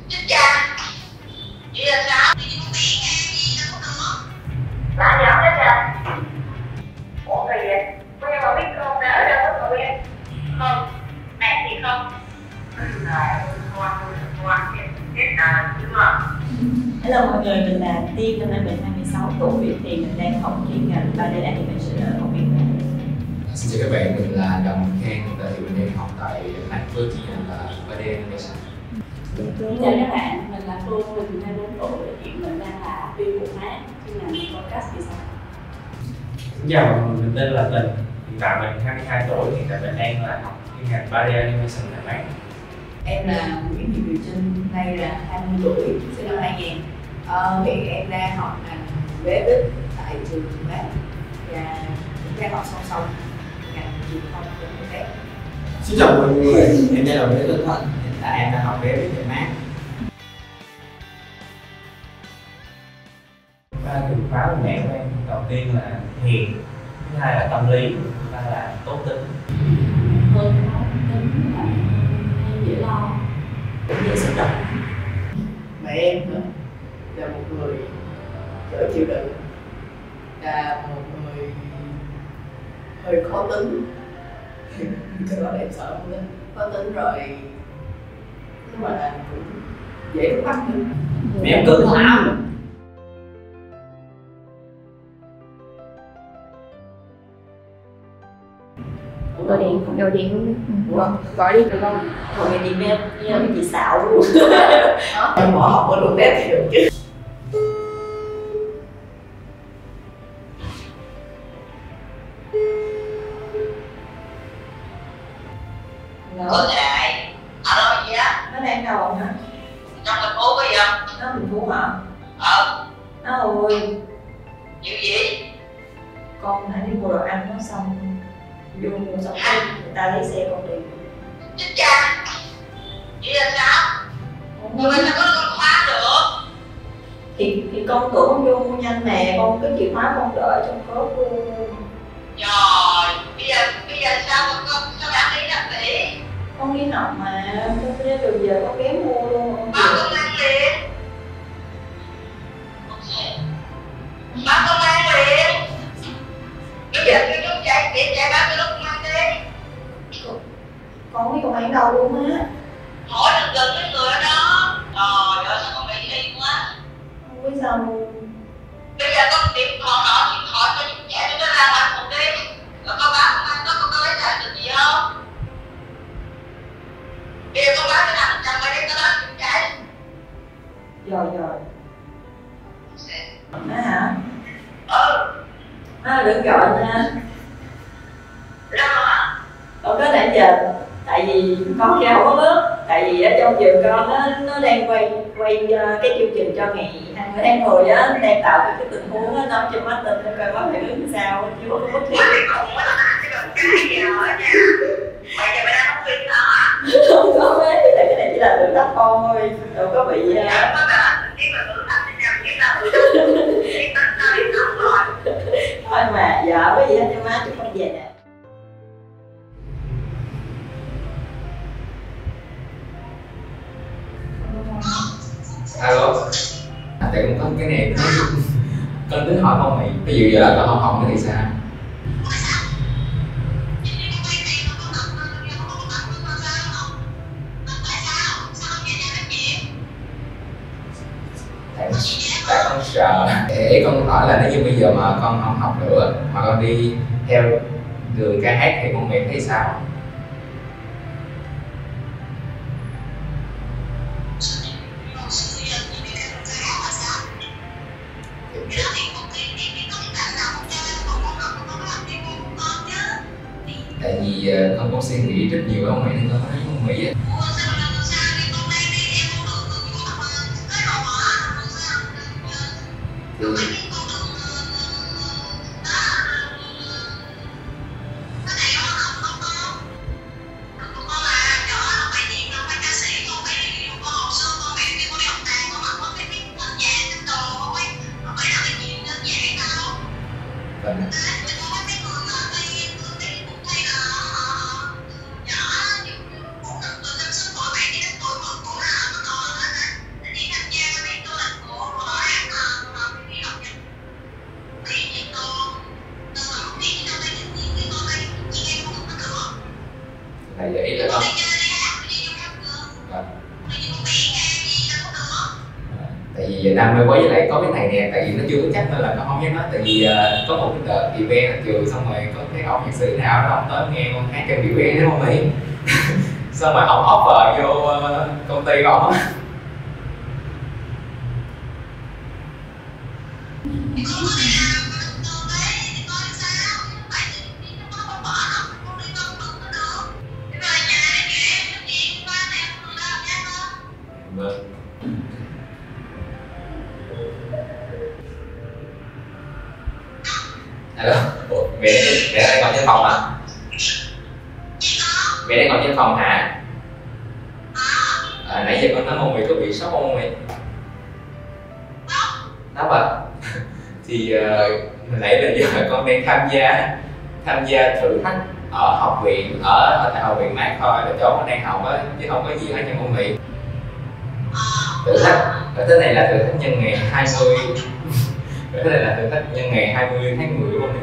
Chết cha. Chị là sao? Lại giọng đó cha. Ủa gì vậy? Bây giờ bà biết con đã ở đâu có người em? Không, mẹ thì không. Là ngoan chết à chưa? Hello mọi người, mình là Tiên, năm nay mình 26 tuổi thì mình đang học chuyên ngành 3D Animation ở Học viện. Xin chào các bạn, mình là Đồng Khang, thì mình đang học tại Mac với chuyên ngành là 3D Animation. Chào các bạn, mình là Phương, mình 24 tuổi, hiện mình đang là biên của Mac, chuyên ngành podcast design. Xin chào mọi người, mình tên là Tình, hiện tại mình 22 tuổi, hiện tại mình đang là học chuyên ngành 3D Animation tại Mac. Em là Nguyễn Thị Kiều Trinh, nay là 20 tuổi, sinh năm 2000. Hiện em đang học ngành vế đích tại trường Mac và cũng đang học song song ngành truyền thông của Mac. Xin chào mọi người, em đây là Nguyễn Tuấn Thuận, hiện tại em đang học vế đích tại Mac. Ba từ khóa của mẹ của em đầu tiên là hiền, thứ hai là tâm lý, thứ ba là tốt tính. Hơn khó tính và dễ lo, Cũng dễ xúc động. Mẹ em là một người giỏi chịu đựng, là một người hơi khó tính. Cái đó là em sợ không tính, khó tính rồi nhưng mà là cũng dễ bắt nữa. Mẹ em cứng lắm. Gọi điện luôn đi. Gọi đi được không? Mọi người nhìn em như là chị xạo luôn. Em bỏ học ở luôn đẹp thì được chứ. Có thể. Alo gì á? Nó đang đâu hả? Trong thành phố có gì không? Nó mình Phú hả? Nó ơi, Chuyện gì? con hãy đi mua đồ ăn nó xong vô mua xong người ta lấy xe con đi. Chết cha. Chị là sao? Nhưng mà sao có con khóa được? Thì con tưởng con vô mua nhanh nè, con cái chìa khóa con đợi trong cốp luôn. Trời, bây giờ sao mà con sao bạn đi làm tỷ? Con đi học mà, con tới từ giờ con ghé mua luôn. Báo công an liền. Báo công an liền. Bây giờ kêu chú chạy báo cho lúc công an đi. Con không biết công an đâu luôn á. Hỏi đừng gần cái người ở đó. Trời ơi sao con bị đi quá. Không biết sao luôn. Bây giờ con điện thoại cho những trẻ cho nó ra ngoài một đi. Rồi con báo công an có lấy lại được gì không? Bây giờ con báo cho nào chồng mày đi có đó chạy. Rồi. Má hả? Má đừng gọi nha. Đâu hả? Con nói nãy giờ, tại vì con kia không có lớp. Tại vì ở trong trường con nó đang quay cái chương trình cho ngày 20 tháng 10 á, đang tạo cái tình huống á, nó cho mắt tin coi có phản ứng sao chứ không có thiệt. Cái gì rồi nha. Bây giờ mày đang không phim hả? Không có mấy, tại cái này chỉ là thử thách thôi, đâu có bị Có cả nếu mà thử thách thì sao biết đâu. Biết tao đi không rồi. thôi mà vợ có gì hết cho má, chúng con về nè. Alo. Tại cũng có cái này con tính hỏi con mày, ví dụ giờ là con không học nữa thì sao? Tại con sợ. Để con hỏi là nếu như bây giờ mà con không học nữa mà con đi theo đường ca hát thì con mày thấy sao? Tại vì con có suy nghĩ rất nhiều không mày nên con nói con nghĩ á. thì đam mê quá, với lại có cái này nè, tại vì nó chưa có chắc nên là nó không dám nói. Tại vì có một cái đợt event ở trường, xong rồi có cái ông nhạc sĩ nào đó ông tới nghe con hát trong biểu演đúng không Mỹ. Xong rồi ông offer vô công ty của ông á. Vâng. Alo, ủa, mẹ đang ngồi trên phòng hả? Mẹ đang ngồi trên phòng hả? Nãy giờ con nói mông mì có bị sốc không mày? Sốc à? Thì nãy là giờ con đang tham gia thử thách ở học viện, ở tại học viện Mát thôi, là chỗ con đang học á, chứ không có gì hết trong môn Mỹ. Thử thách này là thử thách nhân ngày 20 thử thách này là thử thách nhân ngày 20 tháng 10 luôn.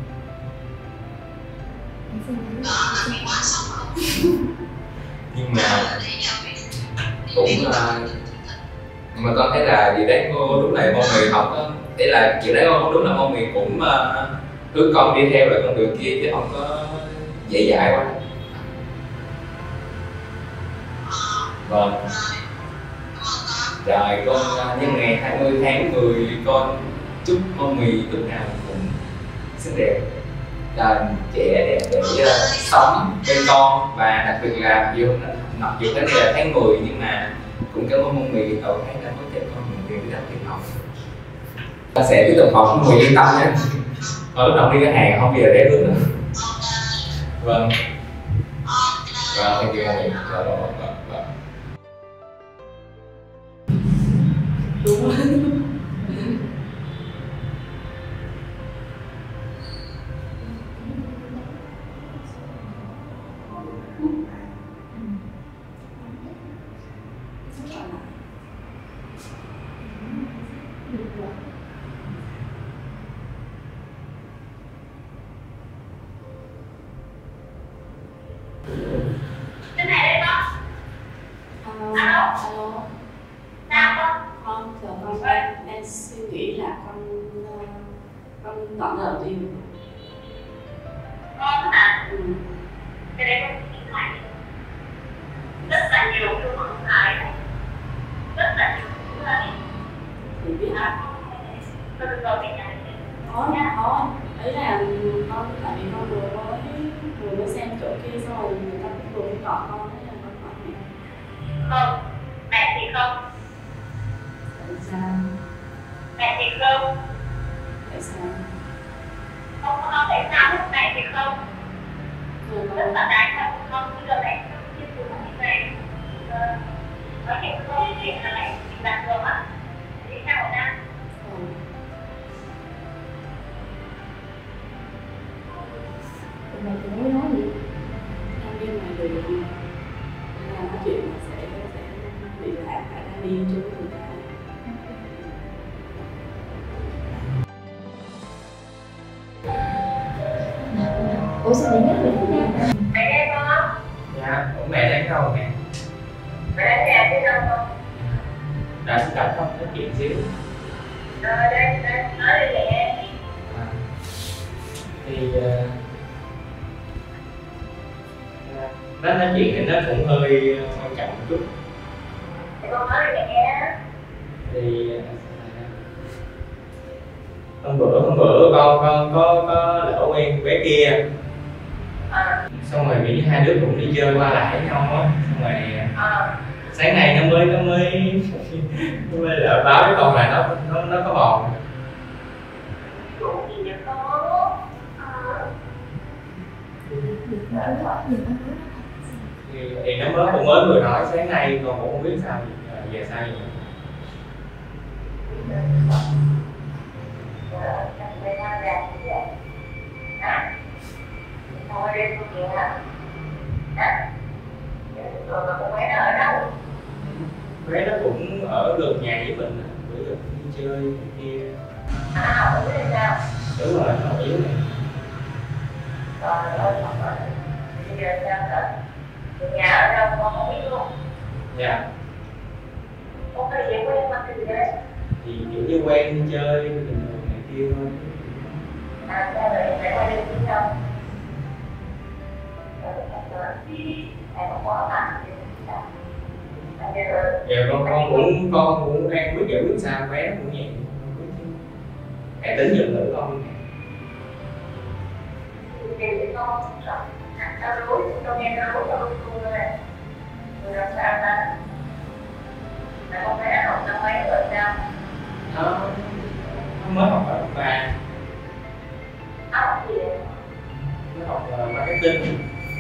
Nhưng mà cũng nhưng mà con thấy là gì đấy cô đúng là môn Mỹ học á, thế là chuyện đấy con đúng là môn Mỹ cũng hướng con đi theo lại con đường kia chứ không có dễ dãi quá. Vâng. Rồi con nhân ngày 20 tháng 10 con chúc môn Mì lúc nào cũng xinh đẹp, trẻ đẹp để sống bên con, và đặc biệt là mặc dù cái này là tháng 10 nhưng mà cũng cảm ơn môn Mì đầu tháng đã có cho con một điều rất tiền học. Ta sẽ tiếp tục học môn Mì yên tâm nhé. Còn lúc nào đi cái hàng không bao giờ để hướng nữa. Vâng. Vâng, thank you môn Mì. Đúng rồi. Cái này đấy con. Alo. Sao con? Không, giờ con đang suy nghĩ là con chọn đầu tiên. Con hả? Cái đấy con nghĩ lại rất là nhiều thứ không phải, rất là nhiều thứ đấy. Thì biết Con được rồi mình nhắn có ấy là con, tại vì con vừa mới xem chỗ kia xong rồi người ta cũng vừa mới gọi con, thế là con hỏi mẹ. không, mẹ thì không, Tại sao? mẹ thì không, Tại sao? không có nói tại sao lúc mẹ thì không, Rồi rất con là đáng không, bây giờ mẹ không chia sẻ như này, nói chuyện không chuyện là mẹ bị bạn rồi á, thì sao hả? mày cũng mới nói gì? Đang đi ngoài đường là nói chuyện mà sẽ bị lạc, phải đang đi chung với người ta. Ủa sao mẹ nhắc mình thế này? Mẹ nghe con không? Dạ, ủa mẹ đang đâu mẹ? Mẹ đang nghe chứ đâu không? Đã xin lỗi không, nói chuyện xíu. Rồi đây, nói đi mẹ. Thì nói chuyện thì nó cũng hơi quan trọng một chút. Thì con nói đi mẹ. Thì hôm bữa con có lỡ quen bé kia, xong rồi nghĩ hai đứa cũng đi chơi qua lại với nhau á, xong rồi sáng nay nó mới lỡ báo với con là nó có bầu. Thì nó cũng mới vừa nói sáng nay, con cũng không biết sao về sao vậy. Thôi đi con chuyện hả? Rồi mà con bé nó ở đâu? Bé nó cũng ở gần nhà với mình, bữa giờ đi chơi cái kia. Nó học ở dưới sao? Đúng rồi, nó ở dưới này. Trời ơi, học ở bây giờ sao nữa? Nhà ở đâu con không biết luôn. Dạ. Con phải về quê mà gì đấy? thì kiểu như quen đi chơi bình thường này kia thôi. Sao vậy? Mẹ quay đi chứ không? Em không có làm gì. Dạ con cũng đang biết giải quyết sao bé cũng vậy. Mẹ tính giùm thử con nè. Thì con tao đối, tao nghe tao đối tao luôn thôi. Rồi làm sao ta? Là con bé học năm mấy rồi sao? Nó mới học ở lớp 3. Học gì vậy? Nó học marketing.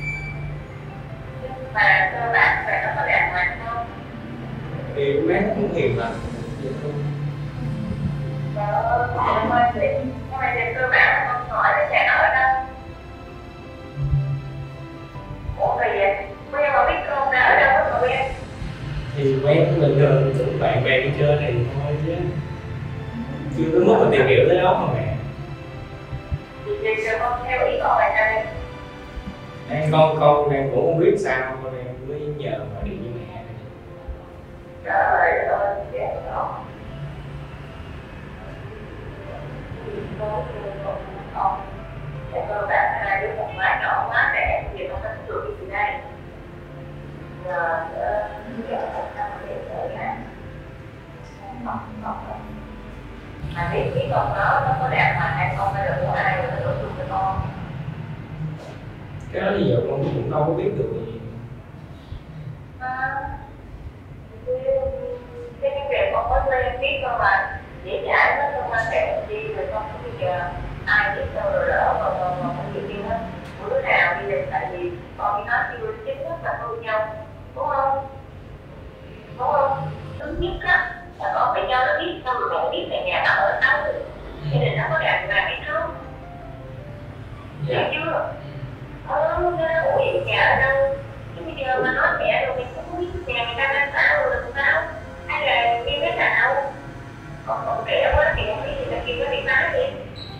Mà cơ bản phải nó có đàng hoàng không? Thì con bé nó cũng hiền lắm. Hôm nay thì cơ bản là con hỏi với nhà nó ở đâu? Ủa vậy vậy? Quen mà biết con đã ở đâu có quen? Thì quen bình thường tụi bạn bè đi chơi này thôi chứ chưa tới mức mà tìm hiểu tới đó mà mẹ. Thì giờ con theo ý con là sao đây? Con đang cũng không biết sao con đang mới nhờ gọi điện với mẹ. Trời ơi, dễ đó. Con để cơ bản hai đứa một mái nhỏ quá để gì con phải được cái gì đây? Giờ một năm để tới nha. Mà biết cái con nó có đẹp mà hay không hay là của ai rồi nó được cho con. Cái đó thì giờ con cũng đâu có biết được gì. Cái việc con mới quen biết thôi mà dễ dãi nó không quan hệ gì rồi con bây giờ ai biết đâu rồi đỡ mà không gì kia hết. Bữa nào đi được tại vì con với nó chưa chính thức là yêu nhau, đúng không? Đúng không? Thứ nhất á là con phải cho nó biết xong rồi mẹ biết mẹ nhà nó ở đâu, gia đình nó có đàng hoàng hay không? Hiểu chưa? Ủa vậy nhà ở đâu? Chứ bây giờ mà nói mẹ rồi mình cũng không biết nhà người ta đang sao rồi làm sao? Hay là như thế nào? Còn trẻ quá thì không biết gì là kia có đi nói gì?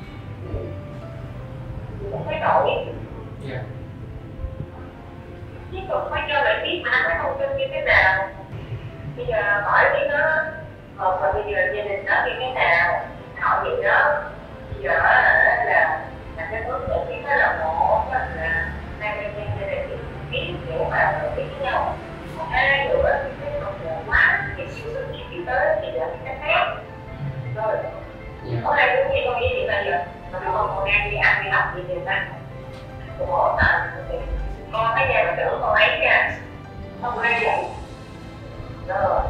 Cũng phải nổi. Dạ. Chứ còn phải cho bạn biết mà nó không tin như thế nào. Bây giờ hỏi biết nó, mà bây giờ gia đình nó như thế nào? Hỏi gì đó. Bây giờ là cái hướng giải quyết nó là một là hai bên gia đình biết kiểu mà biết nhau. Còn hai nữa cái còn nhiều quá thì chịu được chuyện tới thì là cái khác. Rồi. Có hai đứa gì con với chị bây giờ mà con còn đang đi ăn đi học gì thì sao? Ủa mà con thấy nhà mà tưởng con ấy nha. Không hay vậy. Rồi,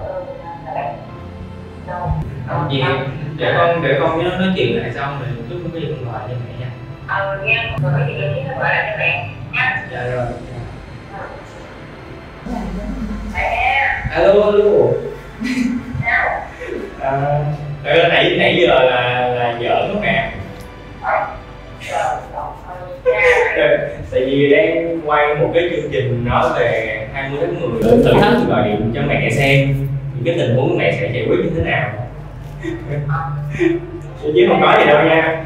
Gì để con với nó nói chuyện lại xong rồi chút có gì con gọi cho mẹ nha. Nghe rồi có gì thì nó gọi lại cho mẹ nha. Dạ rồi. Mẹ. Alo. Sao? Nãy giờ là giỡn đó mẹ. Tại vì đang quay một cái chương trình nói về 20 tháng 10 thử thách gọi điện cho mẹ xem cái tình huống mẹ sẽ giải quyết như thế nào. Chứ không có gì đâu nha.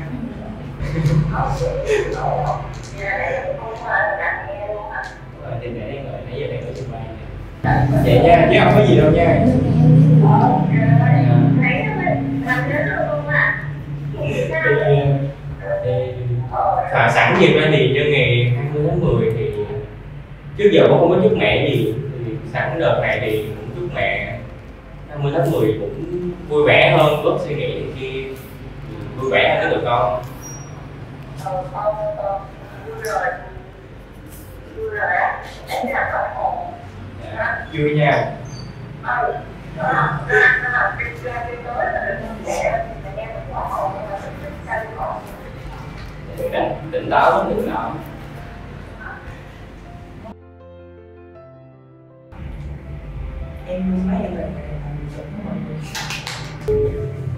Thì mẹ đang ngồi nãy giờ đang ở trên bay vậy nha, chứ không có gì đâu nha. Sẵn dịp ra thì nhân ngày 20 tháng 10 thì trước giờ cũng không có chúc mẹ gì, thì sẵn đợt này thì cũng chúc mẹ 20 tháng 10 cũng vui vẻ hơn, bớt suy nghĩ này kia, vui vẻ hơn với tụi con. Vui nha. Tỉnh táo lắm đừng nào. Em luôn mấy em làm việc của mọi người.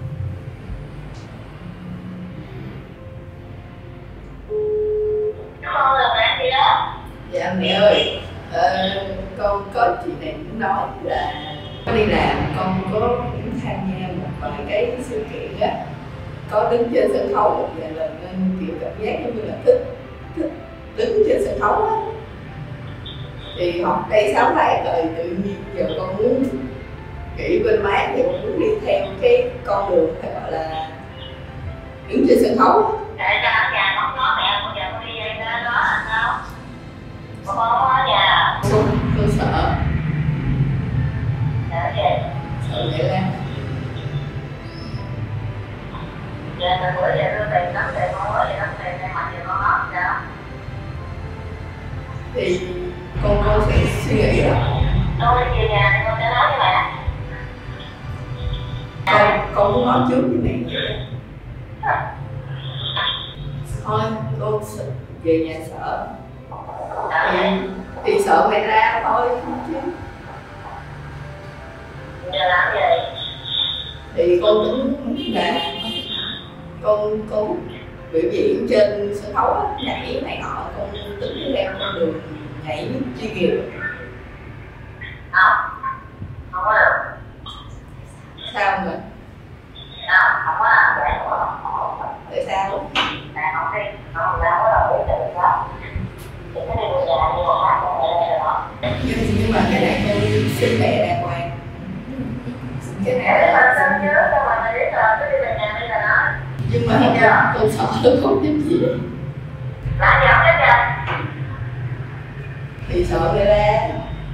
Con là bạn gì đó? Dạ mẹ ơi, con có chị này cũng nói là có đi làm con có tham gia một vài cái sự kiện á, có đứng trên sân khấu một vài lần nên kiểu cảm giác giống như là thích đứng trên sân khấu á. Thì học đây 6 tháng rồi tự nhiên giờ con muốn nghỉ bên má thì con muốn đi theo cái con đường phải gọi là đứng trên sân khấu. Để cho ở nhà con nói mẹ con giờ con đi về đó là sao? Con ở nhà. Con sợ. Sợ gì? Sợ vậy Lan. Giờ từ bữa giờ đưa tiền lắm tiền con ở vậy lắm tiền này mà giờ con nói sao? Thì con sẽ suy nghĩ đó. Tôi về nhà thì con sẽ nói với mẹ. Con muốn nói trước với mẹ vậy. Thôi con về nhà sợ. Thì sợ mẹ ra thôi chứ. Giờ làm gì? Thì con tính là con biểu diễn trên sân khấu á, nhảy này nọ, con tính theo con đường nhảy chuyên nghiệp. Không có được. Sao mà? Không có làm vậy. Tại sao? Tại không đi, không có đồng ý tự đó. Thì cái điều nhà đi một hát con ở đây rồi đó. Nhưng mà cái này con xin mẹ đàng hoàng. Cái này Để là mà sao nhớ cho mà biết rồi, cứ đi về nhà đi là nói. nhưng mà con sợ không dám gì. Làm gì không biết kìa. Thì sợ người ra.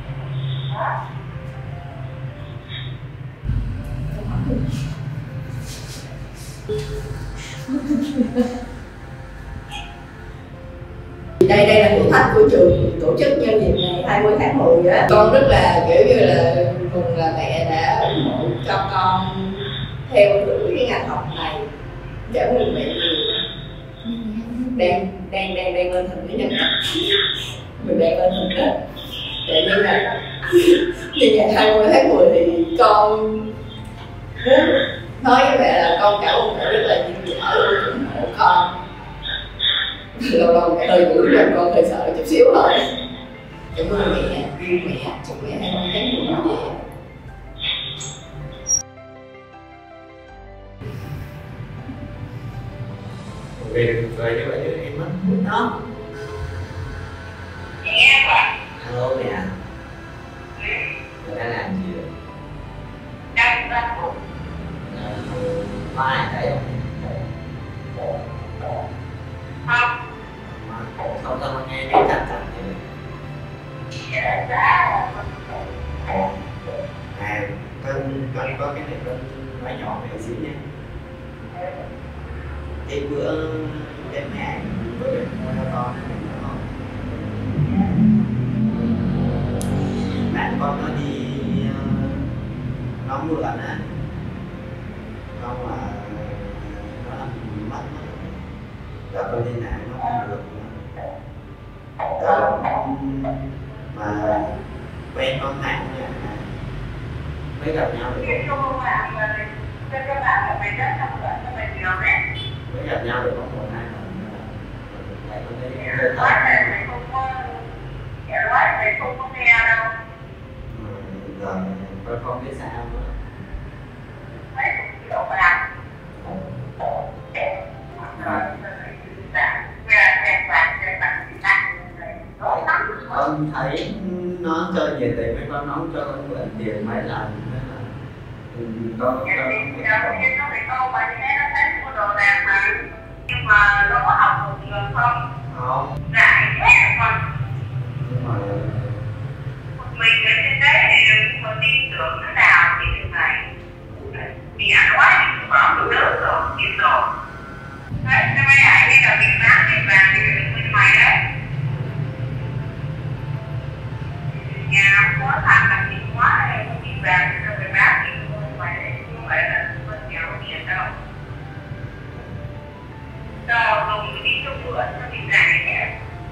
Đây là thử thách của trường tổ chức nhân dịp ngày 20 tháng 10 á. Con rất là kiểu như là mừng là mẹ đã ủng hộ cho con theo đuổi cái ngành học này. Cảm ơn mẹ nhiều. Đang lên hình với nhân vật. Mình đang lên hình đó. Để như là như ngày 20 tháng 10 thì con muốn nói với mẹ là con cảm ơn mẹ rất là nhiều đã luôn ủng hộ con. Lâu lâu mẹ hơi gửi làm con hơi sợ chút xíu thôi. Cảm ơn mẹ, yêu mẹ, chúc mẹ 20 tháng 10 vui vẻ. Về được cười như vậy chứ em mất Đó. Nghe vậy. hello mẹ. Mẹ đang làm gì vậy? Đang đang ngủ. Có ai thấy không? Không. Không sao mà nghe cái chặt chặt vậy. Dạ dạ. Con có cái này con nói nhỏ về xíu nha. Cái bữa cái mẹ bữa mua cho con này đúng không? Bạn con nó đi nó mượn á, không mà nó làm mất rồi con đi làm nó không được nữa. Mà quen con thằng mới gặp nhau được Cái cô bạn mà các bạn là mày rất không phải là mày nhiều đấy. mới gặp nhau được có 1-2 lần lại con thấy hơi Nói thật. là mày không có, nói mày không có nghe đâu. Rồi con không biết sao nữa. Mấy chục triệu bạc. Con thấy nó chơi nhiều tiền với con, nó không cho con mượn tiền mấy lần nên là con nhưng mà nó có học một trường không? không Lại hết rồi. nhưng mà Mình ở trên đấy thì mình tin tưởng thế nào cái điều này. Vì ăn quá thì bỏ được nước rồi, biết rồi. Đấy, cái mấy ai bây giờ mình bán cái vàng thì mình bên ngoài đấy. Nhà không có thằng làm gì quá này, không biết vàng thì rồi mình bán thì bên ngoài đấy. Không phải là bên nghèo tiền đâu. Đồ dùng đi trong bữa cho mình rải nhé.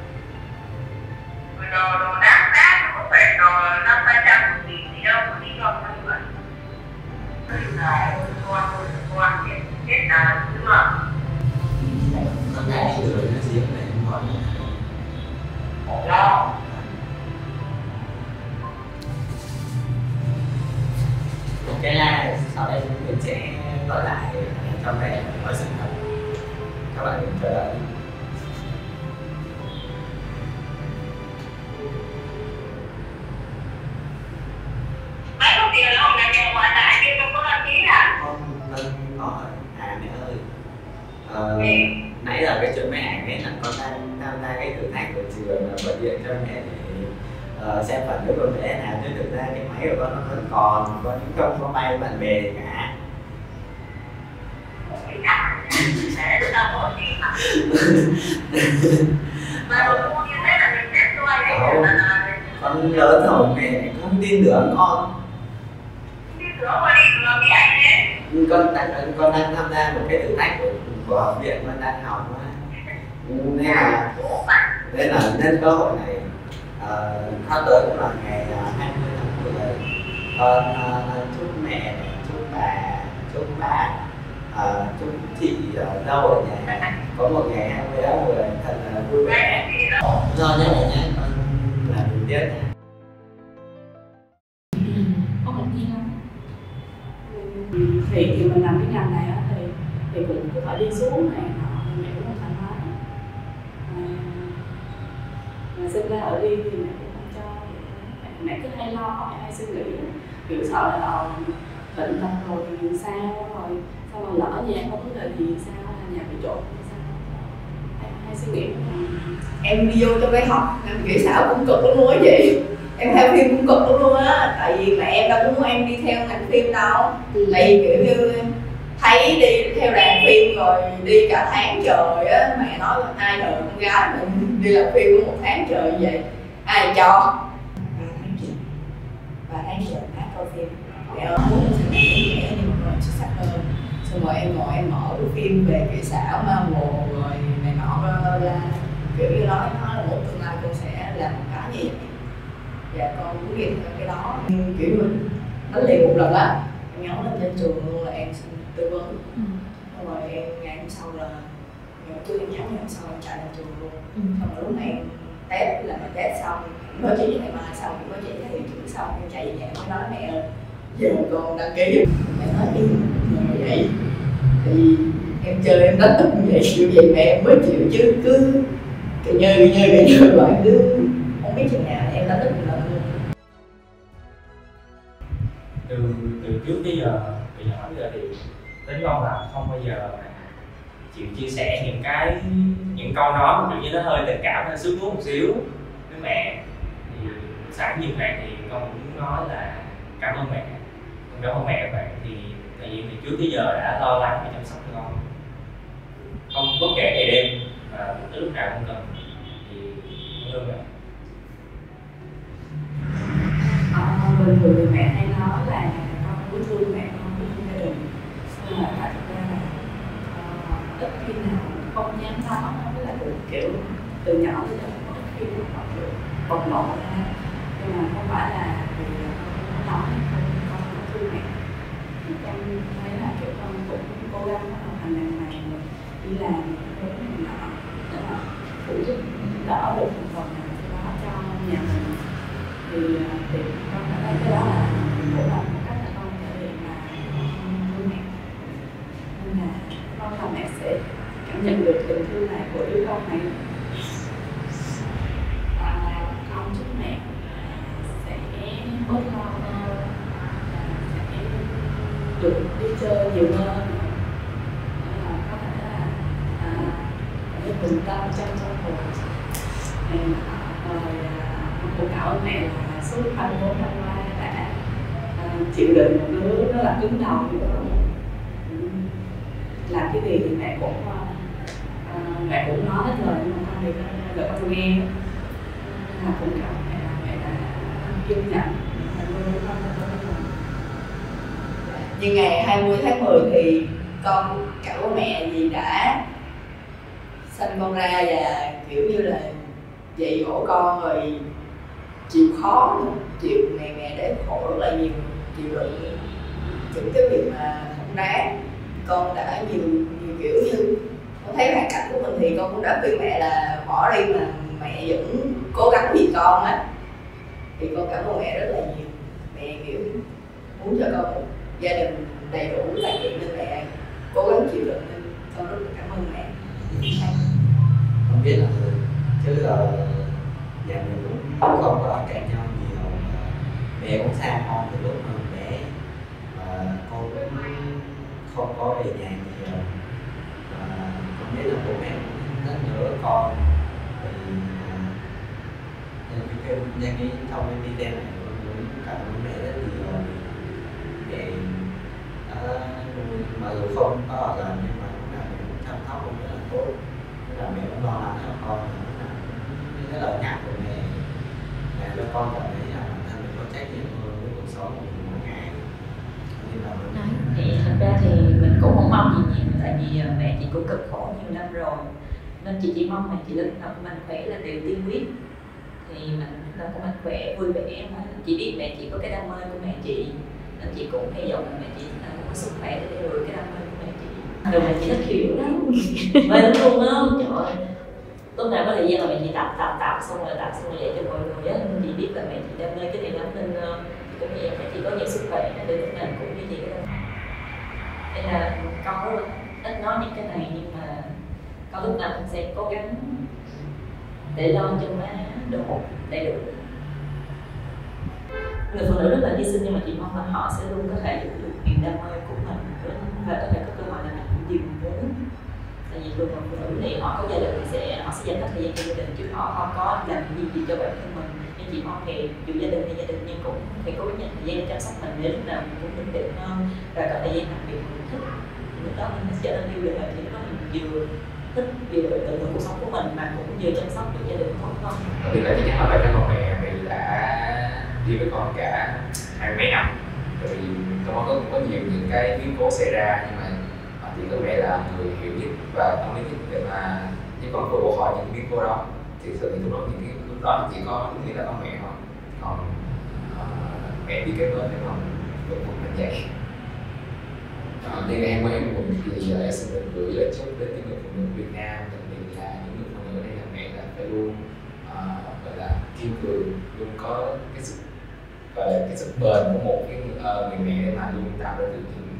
Đồ đáng giá nó không phải đồ 500-300 gì đâu, có đi đâu mà như vậy. Con chết là chưa. con gái đi rồi nó giếng này em gọi Đó. cái là sau đây mình sẽ gọi lại cho mẹ ở sân khấu, các bạn đừng chờ đợi. Mấy có tiền không là nhà ngoại tại kia không có đăng ký à? Không xem phản ứng của bé nào, chứ thực ra cái máy của con nó vẫn còn những không có may bạn bè gì cả. Mẹ lúc nào có gì mà đồ mua như thế là mình xếp tôi đấy là con lớn rồi mẹ không tin tưởng con. đi sửa qua đi sửa cái anh ấy. Con đang tham gia một cái thử thách của học viện con đang học mà. Nên là nhân cơ hội này tháng tới cũng là ngày 20 tháng 10, con chúc mẹ, chúc bà, chúc bác, chúc chị đâu ở nhà có một ngày 20 tháng 10 thật là vui vẻ. Do nhé nhé, con làm điều tiết nhé. Có ngạc nhiên không? Thì mình làm cái ngành này á thì cũng cứ phải đi xuống này nọ, mẹ cũng không thoải mái. Mà sinh ra ở đi thì mẹ cũng không cho, mẹ cứ hay lo, mẹ hay suy nghĩ kiểu sợ là bệnh tật rồi thì sao, rồi sao mà lỡ nhà không có vấn đề gì sao, là nhà bị trộn hay sao, hay suy nghĩ. Em đi vô trong đây học ngành kỹ xảo cũng cực lắm luôn á chị, em theo phim cũng cực lắm luôn á, tại vì mẹ em đâu có muốn em đi theo ngành phim đâu, tại vì kiểu như thấy đi theo đoàn phim rồi đi cả tháng trời á, mẹ nói ai đợi con gái mình đi làm phim có 1 tháng trời như vậy, ai cho 3 tháng trời hát coi phim. Mẹ ơi muốn em sẽ mẹ nhưng mà con xuất sắc hơn, xong rồi em ngồi em mở cái phim về kỹ xảo Marvel rồi này nọ ra, kiểu như nói nó là một tương lai con sẽ làm một cái như vậy, và con muốn ghiền theo cái đó, kiểu mình đánh liền một lần á, em nhớ lên trên trường luôn là em xin tư vấn, xong rồi em ngày hôm sau là ngày trước em nhắn ngày hôm sau em chạy lên trường luôn, xong rồi lúc này em test là mình test xong nói chị ngày mai xong nói chị thì trường xong em chạy về nhà mới nói mẹ ơi giờ con đăng ký, mẹ nói đi như vậy thì em chơi em đánh tục như vậy kiểu gì mẹ em mới chịu, chứ cứ như vậy cứ không biết chừng nào em đánh tục một lần luôn. Từ trước tới giờ, từ nhỏ tới giờ thì tính con là không bao giờ chịu chia sẻ những câu nói mà kiểu như nó hơi tình cảm, hơi sướt mướt một xíu với mẹ. Thì sẵn dịp này thì con cũng nói là cảm ơn mẹ, cảm ơn mẹ các bạn, thì tại vì từ trước tới giờ đã lo lắng và chăm sóc cho con không bất kể ngày đêm và tới lúc nào không cần, thì cảm ơn mẹ. Bình thường thì mẹ hay nói là con muốn thương mẹ, con muốn thương gia đình, nhưng mà thật ra là ít khi nào không dám nói với lại kiểu từ nhỏ tới giờ có ít khi nào họ được bộc lộ ra, nhưng mà không phải là vì con nói con thương mẹ, con thấy là kiểu con cũng cố gắng hoàn thành ngành này rồi đi làm cái này nọ để mà phụ giúp đỡ được một phần nào đó cho nhà mình, thì con thấy cái đó là cũng là một cách là con thể hiện là con thương mẹ, nên là con là mẹ sẽ cảm nhận được tình thương này của đứa con này. Con chúc mẹ sẽ bớt lo hơn, sẽ được đi chơi nhiều hơn, có thể là được bình tâm trong cuộc này, rồi cũng cảm ơn mẹ là suốt 24 năm qua đã chịu đựng một đứa rất là cứng đầu, làm cái gì thì mẹ cũng nói hết lời, nhưng mà con thì đợi con nghe, là cũng cảm ơn mẹ đã kiên nhẫn nuôi con. Nhưng ngày 20 tháng 10 thì con cảm ơn mẹ vì đã sinh con ra và kiểu như là dạy dỗ con rồi chịu khó, chịu ngày để khổ rất là nhiều, chịu đựng những cái việc mà không đáng. Con đã nhiều kiểu như con thấy hoàn cảnh của mình thì con cũng đã khuyên mẹ là bỏ đi, mà mẹ vẫn cố gắng vì con á, thì con cảm ơn mẹ rất là nhiều. Mẹ kiểu muốn cho con một gia đình đầy đủ là vậy, nên mẹ cố gắng chịu đựng, nên con rất là cảm ơn mẹ. Không biết là chứ nhà mình cũng không có ở cạnh nhau nhiều, mẹ cũng xa con từ lúc mà bé, và con cũng không có về nhà nhiều, và không biết là bố mẹ cũng rất nhớ con, nên Nhân cái thông cái video này con muốn cảm ơn mẹ rất nhiều. Mẹ nuôi mặc dù không có ở gần nhưng mà lúc nào mẹ cũng chăm sóc con rất là tốt. Lúc nào mẹ cũng lo lắng cho con, lúc nào cũng cái lời nhắc của mẹ cho con cảm thấy là bản thân mình có trách nhiệm hơn với cuộc sống của mình mỗi ngày. Nên là Đấy, thì thật ra thì mình cũng không mong gì nhiều, tại vì mẹ chị cũng cực khổ nhiều năm rồi, nên chị chỉ mong mẹ chị lúc nào cũng mạnh khỏe là điều tiên quyết. Thì mình lúc nào cũng mạnh khỏe, vui vẻ, mà chị biết mẹ chị có cái đam mê của mẹ chị, nên chị cũng hy vọng là mẹ chị lúc nào cũng có sức khỏe để theo đuổi cái đam mê của mẹ chị. Rồi mẹ chị thích khiêu lắm, mê lắm luôn á, trời ơi. Lúc nào có thời gian là mẹ chị tập xong rồi dạy cho mọi người á, chị biết là mẹ chị đam mê cái này lắm, nên chị cũng hy vọng mẹ chị có nhiều sức khỏe để lúc nào cũng duy trì cái đam mê. Nên là con rất là ít nói những cái này, nhưng mà con lúc nào cũng sẽ cố gắng để lo cho má được đầy đủ. Người phụ nữ rất là hy sinh, nhưng mà chị mong là họ sẽ luôn có thể giữ được niềm đam mê của mình và có thể có cơ hội làm điều mình muốn. Tại vì thường người phụ nữ thì họ có gia đình thì họ sẽ dành hết thời gian cho gia đình, chứ họ không có làm gì cho bản thân mình. Nhưng chị mong thì dù gia đình thì gia đình, nhưng cũng phải cố gắng dành thời gian để chăm sóc mình để lúc nào mình cũng bình tĩnh hơn và có thời gian làm việc mình thích. Thì lúc đó mình sẽ trở nên yêu đời, thì lúc đó mình vừa thích vừa tận hưởng cuộc sống của mình mà cũng vừa chăm sóc được gia đình tốt hơn. Vì là chắc chắn là phải cảm ơn mẹ vì đã đi với con cả 20 mấy năm. Vì trong đó có nhiều những cái biến cố xảy ra, nhưng mà chỉ có mẹ là người hiểu nhất và tâm lý nhất để mà giúp con vượt qua khỏi những biến cố đó. Thì sự thì lúc đó chỉ có nghĩa là có mẹ thôi, còn mẹ đi kế bên để mà vượt qua mình dậy. Đi ngày 20 tháng 11 thì em xin được gửi lời chúc đến những người phụ nữ Việt Nam, đặc biệt là những người phụ nữ ở đây là mẹ, là phải luôn gọi là kiên cường, luôn có cái sức, gọi là cái sức bền của một cái người mẹ để mà luôn tạo ra được những